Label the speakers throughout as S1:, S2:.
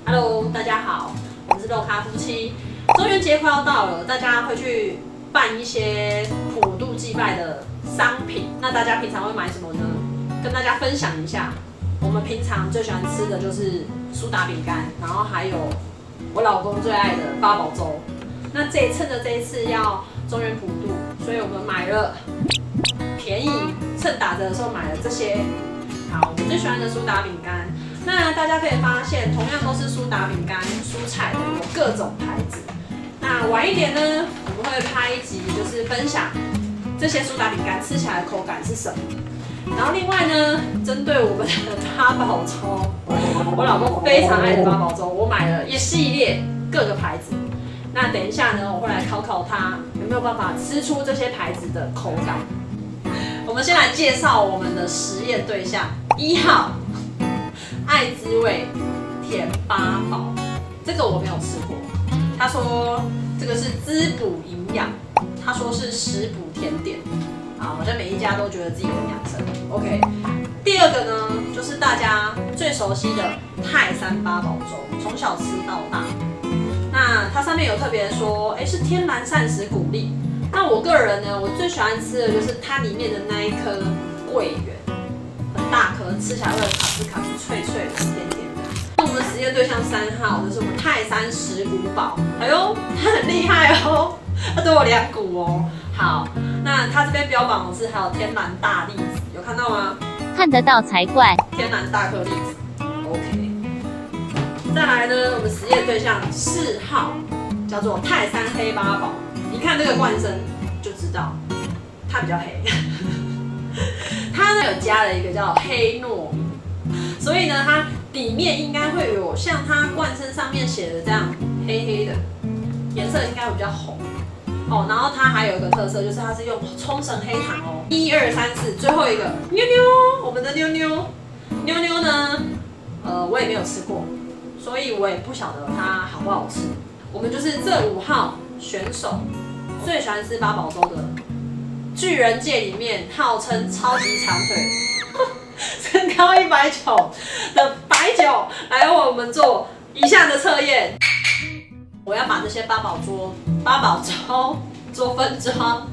S1: Hello， 大家好，我们是肉咖夫妻。中元节快要到了，大家会去办一些普渡祭拜的商品。那大家平常会买什么呢？跟大家分享一下。我们平常最喜欢吃的就是苏打饼干，然后还有我老公最爱的八宝粥。那趁着这一次要中元普渡，所以我们买了便宜，趁打折的时候买了这些。好，我最喜欢的苏打饼干。那大家可以发现，同样都是苏打饼干，蔬菜的有各种牌子。那晚一点呢，我们会拍一集，就是分享这些苏打饼干吃起来的口感是什么。然后另外呢，针对我们的八宝粥，我老公非常爱的八宝粥，我买了一系列各个牌子。那等一下呢，我会来考考他有没有办法吃出这些牌子的口感。我们先来介绍我们的实验对象，1号。爱滋味甜八宝，这个我没有吃过。他说这个是滋补营养，他说是食补甜点。好像每一家都觉得自己很养生。OK， 第二个呢，就是大家最熟悉的泰山八宝粥，从小吃到大。那它上面有特别说，是天然膳食谷粒。那我个人呢，我最喜欢吃的就是它里面的那一颗桂圆。很大颗，吃起来会卡斯卡斯脆脆的，甜甜的。那我们的实验对象3号，这是我们泰山食谷宝。哎呦，他很厉害哦，他都有2股哦。好，那他这边标榜的是还有天然大栗子，有看到吗？
S2: 看得到才怪。
S1: 天然大颗栗子 ，OK。再来呢，我们实验对象4号叫做泰山黑八宝。你看这个罐身就知道，它比较黑。它呢有加了一个叫黑糯米，所以呢它里面应该会有像它罐身上面写的这样黑黑的，颜色应该会比较红哦。然后它还有一个特色就是它是用冲绳黑糖哦。1、2、3、4，最后一个妞妞，我们的妞妞呢，我也没有吃过，所以我也不晓得它好不好吃。我们就是这5号选手最喜欢吃八宝粥的。巨人界里面号称超级长腿、身高190的白酒，来为我们做以下的测验。我要把这些八宝粥做分装。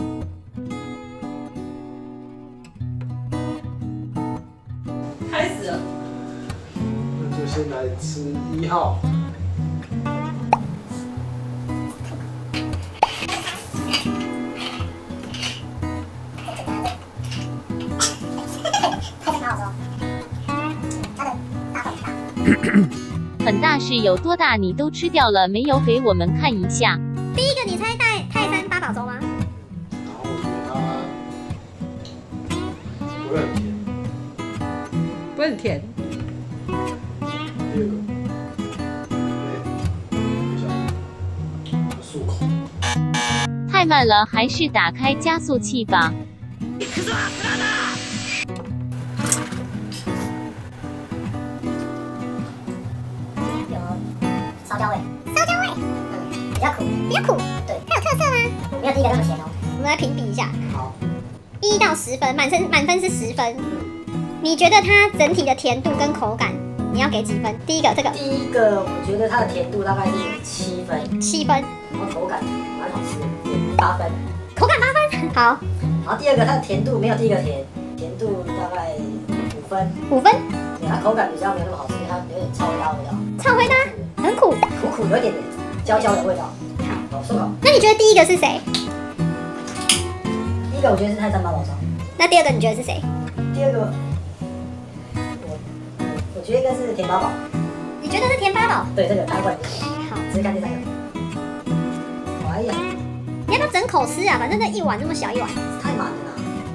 S1: 开始了，
S3: 那就先来吃1号。
S2: 很大是有多大？你都吃掉了没有？给我们看一下。
S4: 第一个，你猜泰山八宝粥吗？
S3: 然后我觉得它不会很甜。
S1: 不会很甜。
S3: 第2个，等一下，漱口。
S2: 太慢了，还是打开加速器吧。
S4: 烧焦味，比较苦，对，它有特色吗？没有第一个那么咸哦。我们来评比一下，
S3: 好
S4: ，1到10分，满分是10分。你觉得它整体的甜度跟口感，你要给几分？第一个，
S5: 第一个我觉得它的甜度大概是7分
S4: ，7分，
S5: 然后口感蛮好吃的，8分。
S4: 口感8分，好。
S5: 然后第2个它的甜度没有第一个甜，甜度大概5分
S4: ，5分。
S5: 对，它口感比较没有那么好吃，它有点超味道，
S4: 超味道，很苦，
S5: 苦有一点点焦焦的味道。好，漱口。
S4: 那你觉得第一个是谁？
S5: 第一个我觉得是泰山八宝粥。
S4: 那第2个你觉得是谁？
S5: 第2个，我觉得应该是甜八宝。
S4: 你觉得是甜八宝？
S5: 对，这个大罐。
S4: 好，
S5: 直接看第3个。哎呀，
S4: 你要不要整口吃啊？反正这一碗这么小一碗。
S5: 太满了啦。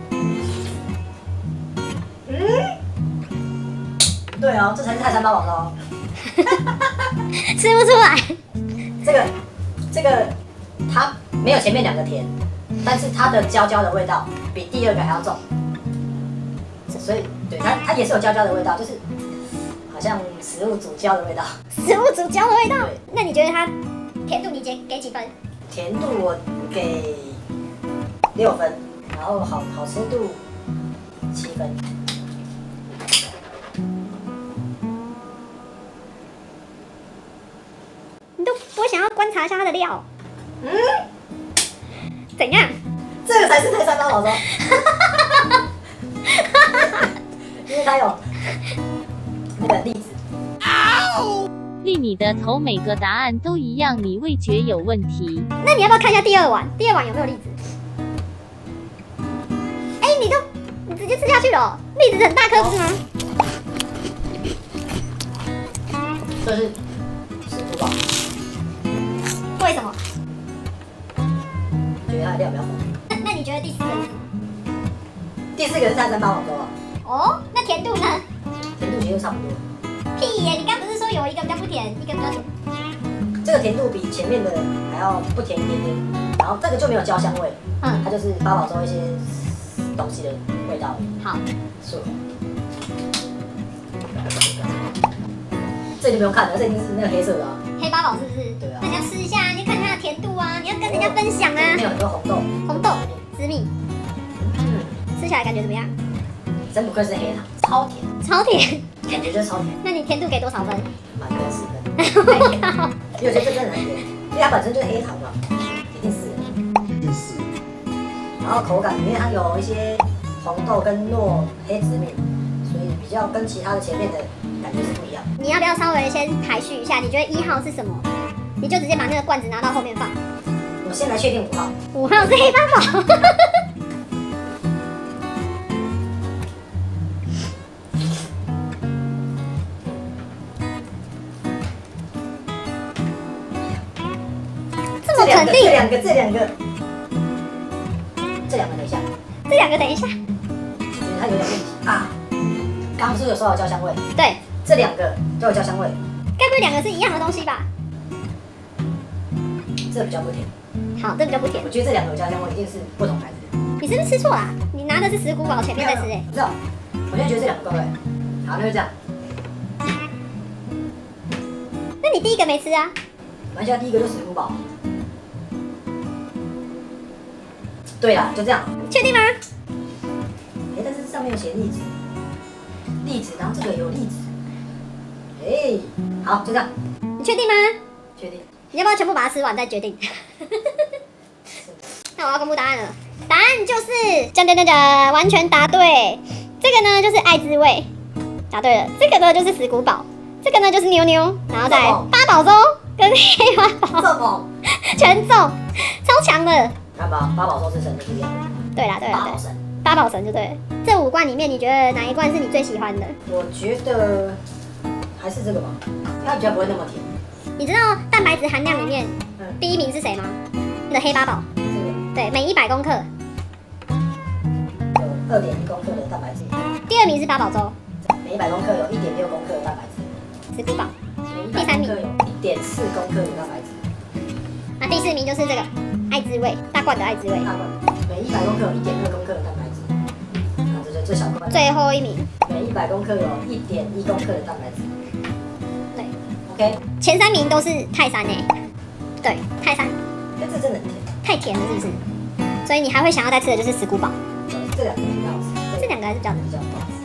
S5: 对哦，这才是泰山八宝粥。
S4: 吃不出来。
S5: 这个它没有前面2个甜，但是它的焦焦的味道比第2个还要重，所以对它也是有焦焦的味道，就是好像食物煮焦的味道。
S4: 食物煮焦的味道。
S5: 对。
S4: 那你觉得它甜度你给几分？
S5: 甜度我给6分，然后好吃度7分。
S4: 想要观察一下它的料。怎样？
S5: 这个才是泰山八宝粥，因为它有那个栗子。
S2: 丽，你的头每个答案都一样，你味觉有问题。
S4: 那你要不要看一下第二碗？第二碗有没有栗子？哎，你直接吃下去了哦，栗子很大颗不是吗？
S5: 这是石锅煲，
S4: 为什么？
S5: 觉得它的料比较丰富。
S4: 那你觉得第四个是什么？
S5: 第四个是泰山八宝粥啊，
S4: 哦，那甜度呢？
S5: 甜度其实都差不多。
S4: 屁耶！你刚不是说有一个比较不甜，一个比较甜？
S5: 这个甜度比前面的还要不甜一点点，然后这个就没有焦香味，它就是八宝粥一些东西的味道。
S4: 好，
S5: 是。这就不用看了，这一定是那个黑色的啊。
S4: 黑八宝是不是？
S5: 对啊。
S4: 那你要试一下，你要看它的甜度啊，你要跟人家分享啊。
S5: 里面有很多红豆。
S4: 红豆、紫米，吃起来感觉怎么样？
S5: 真不愧是黑糖，超甜，
S4: 超甜，
S5: 感觉就是超甜。
S4: 那你甜度给多少分？
S5: 满分10分。因为我觉得这真的很甜，因为它本身就是黑糖嘛，一定是。
S3: 第四，
S5: 然后口感里面它有一些红豆跟糯黑紫米，所以比较跟其他的前面的感觉是不一样。
S4: 你要不要稍微先排序一下？你觉得1号是什么？你就直接把那个罐子拿到后面放。
S5: 我现在确定5号。
S4: 5号是黑八宝。这么肯定？
S5: 这两个等一下。
S4: 这两个等一下。
S5: 我觉得它有点问题啊。刚刚不是有说到焦香味？
S4: 对，
S5: 这两个都有焦香味。
S4: 该不会2个是一样的东西吧？
S5: 这比较不甜。
S4: 好，这比较不甜
S5: 我。觉得这两个有焦香味，一定是不同牌子的。
S4: 你是不是吃错啦？你拿的是石鼓堡前面在吃哎。
S5: 不知道，我现在觉得这两个怪怪。好，那就这样。
S4: 那你第一个没吃啊？
S5: 玩笑第一个就是石鼓堡。对啦，就这样。
S4: 确定吗？
S5: 但是上面有写栗子，然后这个有栗子。好，就这样。
S4: 你确定吗？
S5: 确定。
S4: 你要不要全部把它吃完再决定？那我要公布答案了，答案就是完全答对。这个呢就是爱滋味，答对了。这个呢就是石鼓堡，这个呢就是妞妞，然后再八宝粥跟黑八宝，
S5: 这么
S4: 全中，超强的。
S5: 看吧，八宝粥是神的不一样。
S4: 对啦，
S5: 八宝神，
S4: 八宝神就对了。这5罐里面，你觉得哪一罐是你最喜欢的？
S5: 我觉得还是这个吧，它比较不会那么甜。
S4: 你知道蛋白质含量里面第1名是谁吗？那个黑八宝。
S5: 这个
S4: 对，每100公克
S5: 有2.1公克的蛋白质。
S4: 第2名是八宝粥，
S5: 每100公克有1.6公克的蛋白质。
S4: 石鼓堡。
S5: 每100公克有1.4公克的蛋白质。
S4: 那第4名就是这个爱滋味，大罐的爱滋味。
S5: 大罐，每100公克有1.2公克的蛋白质。那这是最小罐。
S4: 最后1名，
S5: 每100公克有1.1公克的蛋白质。
S4: 对
S5: ，OK。
S4: 前3名都是泰山诶。对，泰山。
S5: 但这真的很甜。
S4: 太甜了是不是？所以你还会想要再吃的就是石鼓堡。
S5: 这两个比较好吃。
S4: 这2个还是比较
S5: 比较不好吃。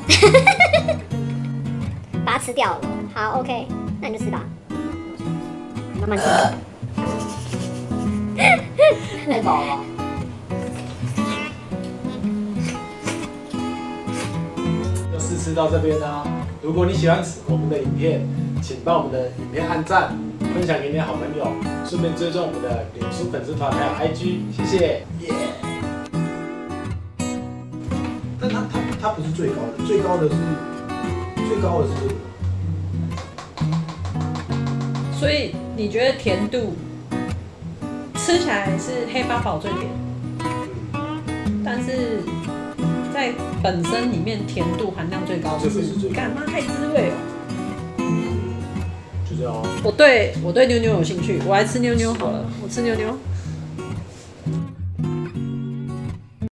S4: 把它吃掉了。好 ，OK， 那你就吃吧，慢慢吃。
S5: 太饱了。
S3: 就试吃到这边啦。如果你喜欢我们的影片，请帮我们的影片按赞，分享给你的好朋友，顺便追踪我们的脸书粉丝团还有 IG， 谢谢。但它不是最高的，最高的是这个。
S1: 所以你觉得甜度吃起来是黑八宝最甜，但是在本身里面甜度含量最高的是干嘛太滋味哦。
S3: 就这样。
S1: 我对妞妞有兴趣，我来吃妞妞好了，我吃妞妞。